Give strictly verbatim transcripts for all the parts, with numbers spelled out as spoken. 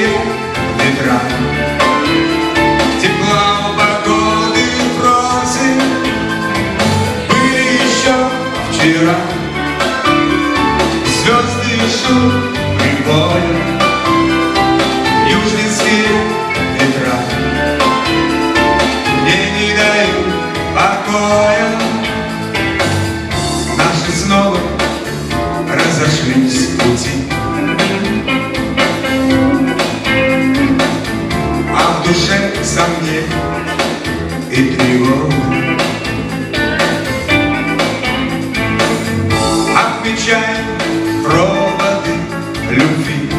ветра. Тепла погоды просим были еще вчера. Звезды шум прибоя, южнинские ветра мне не дают покоя. Наши снова разошлись в пути, а в душе сомнений и тревог. Отмечаем проводы любви,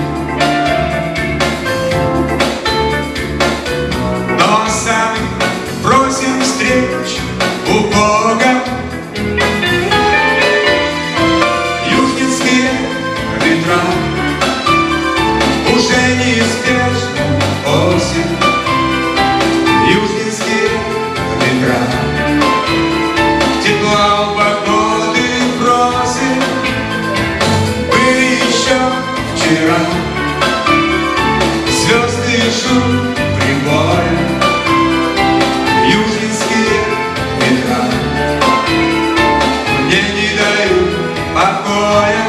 но сами просим встреч у Бога. Южнинские ветра уже неизбежна осень. Южнинские ветра тепла у погоды просим были еще вчера. Звезды шум прибоя, южнинские ветра мне не дают покоя.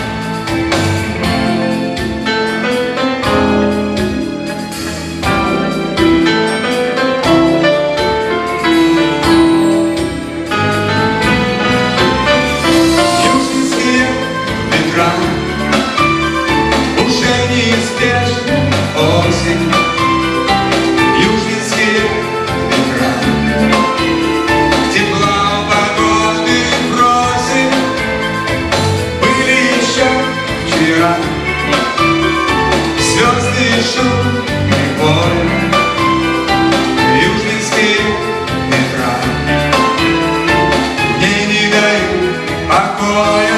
Южнинские ветра уже неизбежна осень. Южнинские ветра тепла погоды просим были еще вчера. Звезды шум прибоя, южнинские ветра мне не дают покоя.